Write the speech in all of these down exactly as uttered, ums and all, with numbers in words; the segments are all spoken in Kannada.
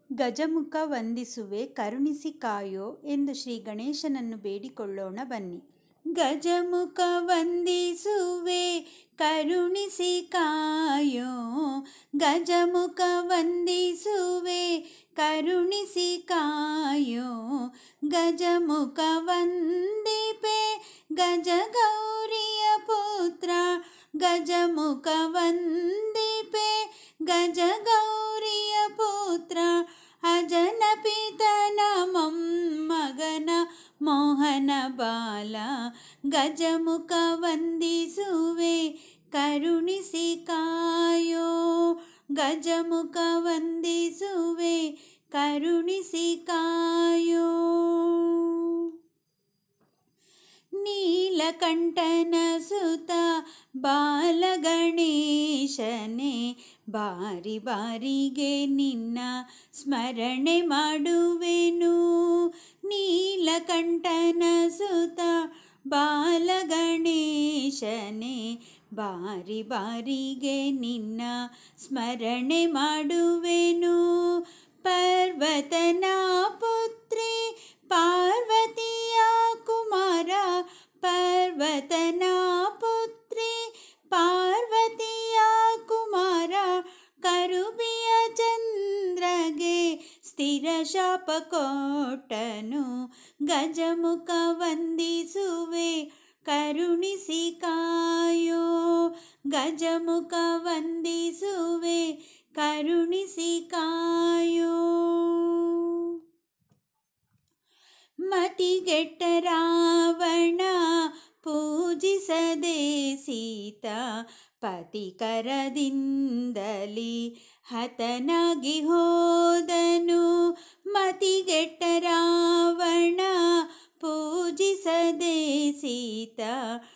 ಗಜಮುಖ ವಂದಿಸುವೆ ಕರುಣಿಸಿ ಕಾಯೋ ಎಂದು ಶ್ರೀ ಗಣೇಶನನ್ನು ಬೇಡಿಕೊಳ್ಳೋಣ ಬನ್ನಿ. ಗಜಮುಖ ವಂದಿಸುವೆ ಕರುಣಿಸಿ ಕಾಯೋ, ಗಜಮುಖ ವಂದಿಸುವೆ ಕರುಣಿಸಿ ಕಾಯೋ, ಗಜಮುಖ ವಂದಿಪೆ ಗಜಗೌರಿಯ ಪುತ್ರ, ಗಜಮುಖ ವಂದಿಪೆ ಗಜಗೌರಿಯ ಪುತ್ರ, ಅಜನ ಪಿತನ ಮೊಮ್ಮಗನ ಮೋಹನ ಬಾಲ, ಗಜಮುಖ ವಂದಿಸುವೆ ಕರುಣಿಸಿ ಕಾಯೋ, ಗಜಮುಖ ವಂದಿಸುವೆ ಕರುಣಿಸಿ ಕಾಯೋ. ನೀಲಕಂಠನ ಸುತ ಬಾಲಗಣೇಶನೇ, ಬಾರಿ ಬಾರಿಗೆ ನಿನ್ನ ಸ್ಮರಣೆ ಮಾಡುವೆನು. ನೀಲಕಂಠನ ಸುತ ಬಾಲಗಣೇಶನೇ, ಬಾರಿ ಬಾರಿಗೆ ನಿನ್ನ ಸ್ಮರಣೆ ಮಾಡುವೆನು. ಪರ್ವತನ ಪುತ್ರಿ ಪಾರ್ವತಿಯ ಕುಮಾರ, ಪರ್ವತನ ಪುತ್ರಿ ಪಾರ್ವತಿಯ ಕುಮಾರ, ಕರುಬಿಯ ಚಂದ್ರಗೆ ಸ್ಥಿರ ಶಾಪ ಕೊಟ್ಟನು, ಗಜಮುಖ ವಂದಿಸುವೆ ಕರುಣಿಸಿ ಕಾಯೋ, ಗಜಮುಖ ವಂದಿಸುವೆ ಕರುಣಿಸಿ ಕಾಯೋ. ಮತಿಗೆಟ್ಟ ರಾವಣ ಪೂಜಿಸದೆ ಸೀತಾ, ಪತಿಕರದಿಂದಲಿ ಹತನಾಗಿ ಹೋದನು. ಮತಿಗೆಟ್ಟ ರಾವಣ ಪೂಜಿಸದೆ ಸೀತಾ,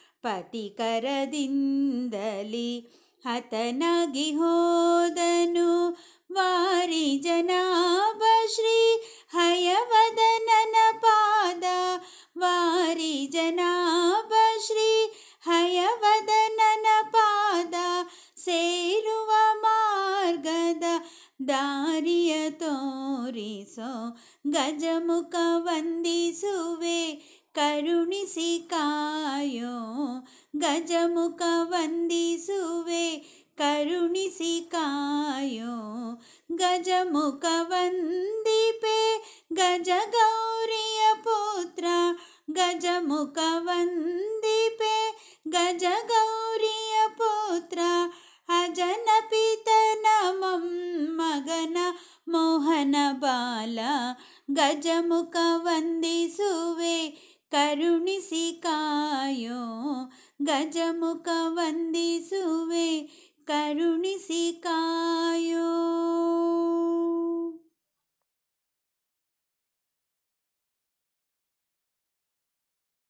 ಪತಿಕರದಿಂದಲಿ ಹತನಾಗಿ ಹೋದನು. ವಾರಿ ಜನಾಭ ಶ್ರೀ ಹಯವದನನ ಪಾದ, ವಾರಿ ಜನಾಭ ಶ್ರೀ ಹಯವದನನ ಪಾದ, ಸೇರುವ ಮಾರ್ಗದ ದಾರಿಯ ತೋರಿಸೋ, ಗಜಮುಖ ವಂದಿಸುವೆ ಕರುಣಿಸಿ ಕಾಯೋ, ಗಜಮುಖ ವಂದಿಸುವೆ ಕರುಣಿಸಿ ಕಾಯೋ. ಗಜಮುಖ ವಂದಿಪೆ ಗಜಗೌರಿಯ ಪುತ್ರ, ಗಜಮುಖ ವಂದಿಪೆ ಗಜಗೌರಿಯ ಪುತ್ರ, ಅಜನ ಪಿತನ ಮೊಮ್ಮಗನ ಮೋಹನ ಬಾಲ, ಗಜಮುಖ ವಂದಿಸುವೆ ಕರುಣಿಸಿ ಕಾಯೋ, ಗಜಮುಖ ವಂದಿಸುವೆ ಕರುಣಿಸಿ ಕಾಯೋ.